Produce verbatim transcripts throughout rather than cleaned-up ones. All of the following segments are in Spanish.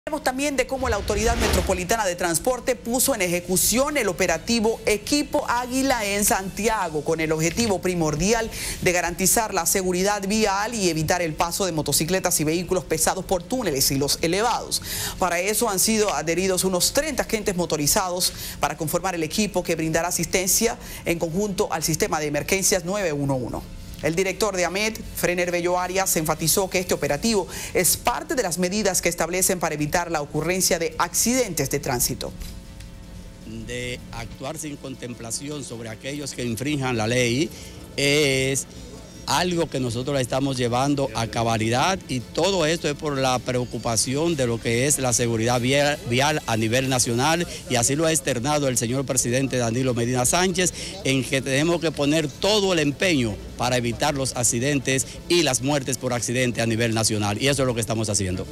Hablemos también de cómo la Autoridad Metropolitana de Transporte puso en ejecución el operativo Equipo Águila en Santiago con el objetivo primordial de garantizar la seguridad vial y evitar el paso de motocicletas y vehículos pesados por túneles y los elevados. Para eso han sido adheridos unos treinta agentes motorizados para conformar el equipo que brindará asistencia en conjunto al sistema de emergencias nueve uno uno. El director de AMET, Frener Bello Arias, enfatizó que este operativo es parte de las medidas que establecen para evitar la ocurrencia de accidentes de tránsito. De actuar sin contemplación sobre aquellos que infrinjan la ley es algo que nosotros la estamos llevando a cabalidad, y todo esto es por la preocupación de lo que es la seguridad vial, vial a nivel nacional, y así lo ha externado el señor presidente Danilo Medina Sánchez, en que tenemos que poner todo el empeño para evitar los accidentes y las muertes por accidente a nivel nacional, y eso es lo que estamos haciendo.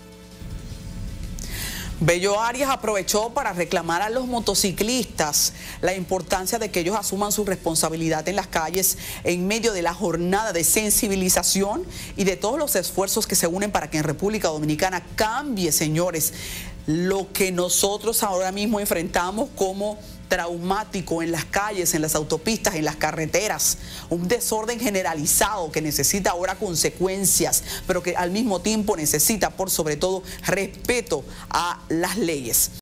Bello Arias aprovechó para reclamar a los motociclistas la importancia de que ellos asuman su responsabilidad en las calles en medio de la jornada de sensibilización y de todos los esfuerzos que se unen para que en República Dominicana cambie, señores, lo que nosotros ahora mismo enfrentamos como traumático en las calles, en las autopistas, en las carreteras. Un desorden generalizado que necesita ahora consecuencias, pero que al mismo tiempo necesita, por sobre todo, respeto a las leyes.